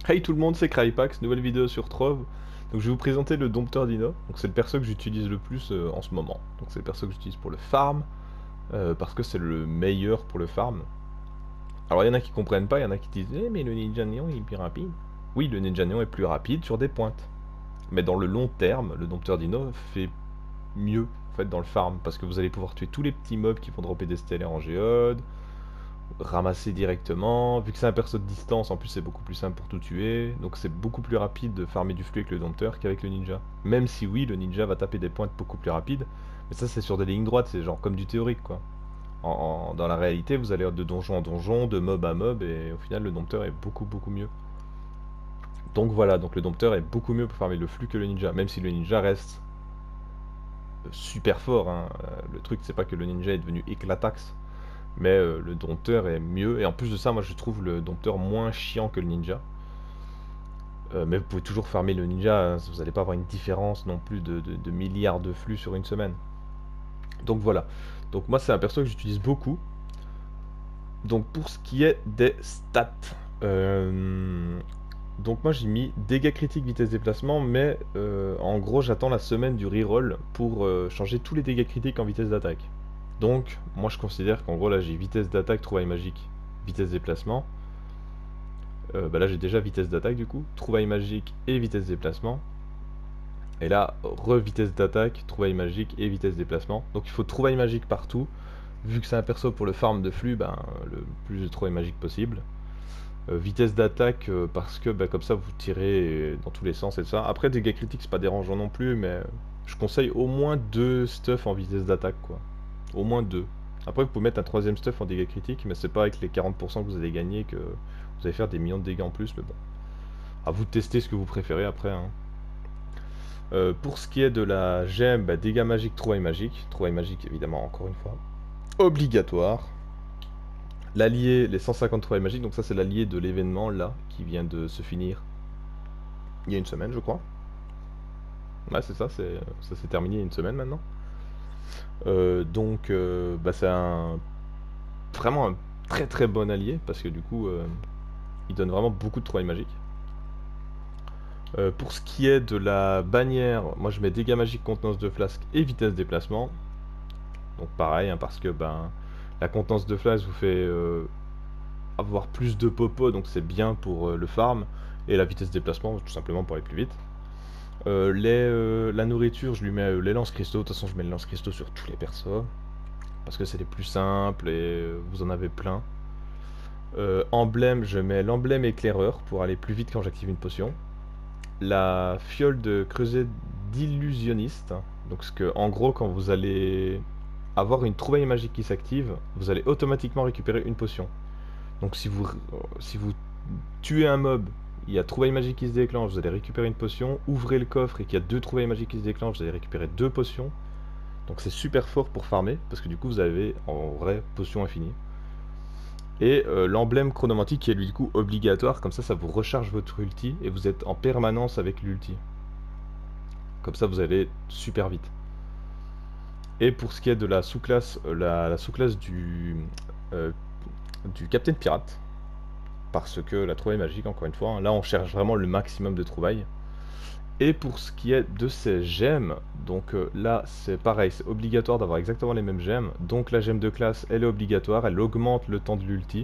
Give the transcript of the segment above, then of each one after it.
Hey tout le monde, c'est Crypax, nouvelle vidéo sur Trove. Donc je vais vous présenter le dompteur Dino. Donc c'est le perso que j'utilise le plus en ce moment. Donc c'est le perso que j'utilise pour le farm, parce que c'est le meilleur pour le farm. Alors il y en a qui comprennent pas, il y en a qui disent eh mais le Ninja Néon il est plus rapide. Oui, le Ninja Néon est plus rapide sur des pointes. Mais dans le long terme, le dompteur Dino fait mieux en fait dans le farm, parce que vous allez pouvoir tuer tous les petits mobs qui vont dropper des stellaires en géode, ramasser directement. Vu que c'est un perso de distance, en plus c'est beaucoup plus simple pour tout tuer. Donc c'est beaucoup plus rapide de farmer du flux avec le dompteur qu'avec le ninja. Même si oui, le ninja va taper des pointes beaucoup plus rapides. Mais ça c'est sur des lignes droites, c'est genre comme du théorique quoi. Dans la réalité, vous allez de donjon en donjon, de mob à mob, et au final le dompteur est beaucoup mieux. Donc voilà, donc le dompteur est beaucoup mieux pour farmer le flux que le ninja. Même si le ninja reste super fort, hein. Le truc c'est pas que le ninja est devenu éclataxe, mais le dompteur est mieux. Et en plus de ça, moi je trouve le dompteur moins chiant que le ninja. Mais vous pouvez toujours farmer le ninja, hein, vous n'allez pas avoir une différence non plus de milliards de flux sur une semaine. Donc voilà. Donc moi c'est un perso que j'utilise beaucoup. Donc pour ce qui est des stats, donc moi j'ai mis dégâts critiques, vitesse déplacement, mais en gros j'attends la semaine du reroll pour changer tous les dégâts critiques en vitesse d'attaque. Donc moi je considère qu'en gros là j'ai vitesse d'attaque, trouvaille magique, vitesse déplacement. Bah là j'ai déjà vitesse d'attaque du coup, trouvaille magique et vitesse déplacement. Et là, re-vitesse d'attaque, trouvaille magique et vitesse déplacement. Donc il faut trouvaille magique partout. Vu que c'est un perso pour le farm de flux, ben, le plus de trouvaille magique possible. Vitesse d'attaque parce que bah, comme ça vous tirez dans tous les sens et tout ça. Après dégâts critiques c'est pas dérangeant non plus, mais je conseille au moins 2 stuff en vitesse d'attaque quoi. Au moins 2. Après vous pouvez mettre un troisième stuff en dégâts critiques, mais c'est pas avec les 40% que vous allez gagner que vous allez faire des millions de dégâts en plus, mais bon. À vous de tester ce que vous préférez après, hein. Pour ce qui est de la gemme, bah, dégâts magiques, trouvaille magique. Trouvaille magique évidemment encore une fois. Obligatoire. L'allié, les 150 trouvailles magiques, donc ça c'est l'allié de l'événement là, qui vient de se finir il y a une semaine je crois. Ouais c'est ça, ça s'est terminé il y a une semaine maintenant. Donc bah, c'est vraiment un très bon allié, parce que du coup il donne vraiment beaucoup de trouvailles magiques. Pour ce qui est de la bannière, moi je mets dégâts magiques, contenance de flasque et vitesse déplacement. Donc pareil, hein, parce que ben, la contenance de flasque vous fait avoir plus de popo, donc c'est bien pour le farm. Et la vitesse de déplacement, tout simplement pour aller plus vite. La nourriture, je lui mets les lance-cristaux. De toute façon, je mets les lance-cristaux sur tous les persos. Parce que c'est les plus simples et vous en avez plein. Emblème, je mets l'emblème éclaireur pour aller plus vite quand j'active une potion. La fiole de creuset d'illusionniste. Donc, ce que, en gros, quand vous allez avoir une trouvaille magique qui s'active, vous allez automatiquement récupérer une potion. Donc, si vous tuez un mob, il y a trouvaille magique qui se déclenche, vous allez récupérer une potion. Ouvrez le coffre et qu'il y a deux trouvailles magiques qui se déclenchent, vous allez récupérer deux potions. Donc c'est super fort pour farmer, parce que du coup vous avez en vrai potion infinie. Et l'emblème chronomantique qui est lui du coup obligatoire, comme ça vous recharge votre ulti et vous êtes en permanence avec l'ulti. Comme ça vous allez super vite. Et pour ce qui est de la sous-classe, la sous-classe du Captain Pirate, parce que la trouvaille magique encore une fois, hein, là on cherche vraiment le maximum de trouvailles. Et pour ce qui est de ces gemmes, donc là c'est pareil, c'est obligatoire d'avoir exactement les mêmes gemmes. Donc la gemme de classe, elle est obligatoire, elle augmente le temps de l'ulti.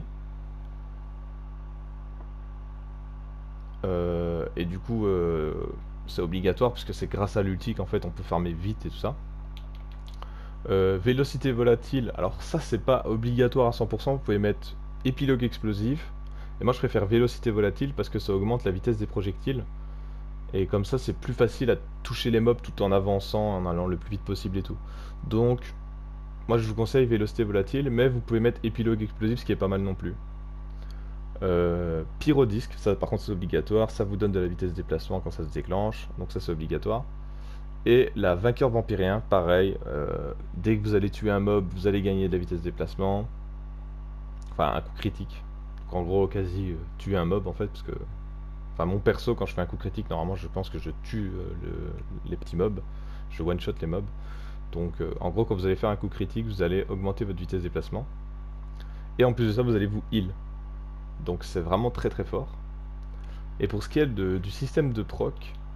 Et du coup, c'est obligatoire puisque c'est grâce à l'ulti qu'en fait on peut farmer vite et tout ça. Vélocité volatile, alors ça c'est pas obligatoire à 100%, vous pouvez mettre épilogue explosif. Et moi je préfère vélocité volatile parce que ça augmente la vitesse des projectiles. Et comme ça, c'est plus facile à toucher les mobs tout en avançant, en allant le plus vite possible et tout. Donc, moi je vous conseille vélocité volatile, mais vous pouvez mettre épilogue explosif, ce qui est pas mal non plus. Pyrodisque, ça par contre c'est obligatoire, ça vous donne de la vitesse de déplacement quand ça se déclenche, donc ça c'est obligatoire. Et la vainqueur vampirien, pareil, dès que vous allez tuer un mob, vous allez gagner de la vitesse de déplacement. Enfin, un coup critique. Donc en gros, quasi tuer un mob en fait, parce que enfin, mon perso, quand je fais un coup critique, normalement, je pense que je tue les petits mobs. Je one-shot les mobs. Donc, en gros, quand vous allez faire un coup critique, vous allez augmenter votre vitesse de déplacement. Et en plus de ça, vous allez vous heal. Donc, c'est vraiment très fort. Et pour ce qui est du système de proc,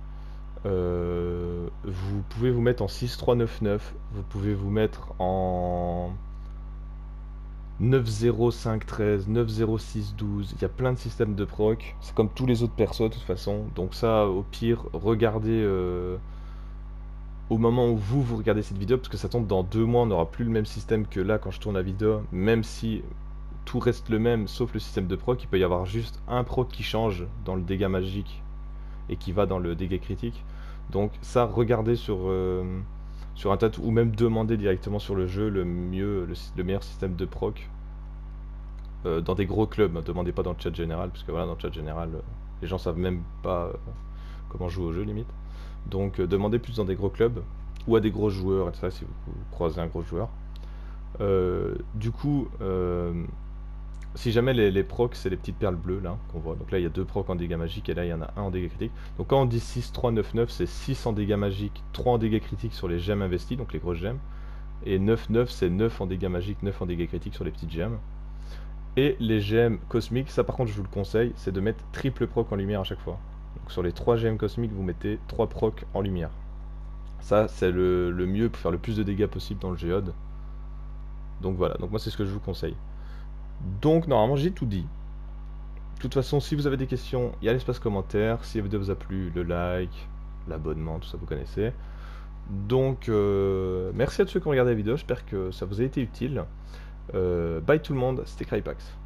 vous pouvez vous mettre en 6-3-9-9, vous pouvez vous mettre en 9-0-5-13, 9-0-6-12, il y a plein de systèmes de proc, c'est comme tous les autres persos de toute façon, donc ça au pire, regardez au moment où vous regardez cette vidéo, parce que ça tombe dans 2 mois, on n'aura plus le même système que là quand je tourne la vidéo, même si tout reste le même sauf le système de proc, il peut y avoir juste un proc qui change dans le dégât magique et qui va dans le dégât critique. Donc ça, regardez sur un tas, ou même demandez directement sur le jeu le meilleur système de proc dans des gros clubs. Ne demandez pas dans le chat général, parce que voilà, dans le chat général, les gens savent même pas comment jouer au jeu limite. Donc demandez plus dans des gros clubs ou à des gros joueurs, etc. Si vous croisez un gros joueur. Du coup, si jamais les procs, c'est les petites perles bleues là qu'on voit. Donc là, il y a 2 procs en dégâts magiques et là, il y en a un en dégâts critiques. Donc quand on dit 6, 3, 9, 9, c'est 6 en dégâts magiques, 3 en dégâts critiques sur les gemmes investies, donc les grosses gemmes. Et 9, 9, c'est 9 en dégâts magiques, 9 en dégâts critiques sur les petites gemmes. Et les gemmes cosmiques, ça par contre, je vous le conseille, c'est de mettre triple proc en lumière à chaque fois. Donc sur les 3 gemmes cosmiques, vous mettez 3 procs en lumière. Ça, c'est le mieux pour faire le plus de dégâts possible dans le géode. Donc voilà, donc moi c'est ce que je vous conseille. Donc normalement j'ai tout dit. De toute façon, si vous avez des questions, il y a l'espace commentaire. Si la vidéo vous a plu, le like, l'abonnement, tout ça vous connaissez. Donc merci à tous ceux qui ont regardé la vidéo, j'espère que ça vous a été utile. Bye tout le monde, c'était Crypax.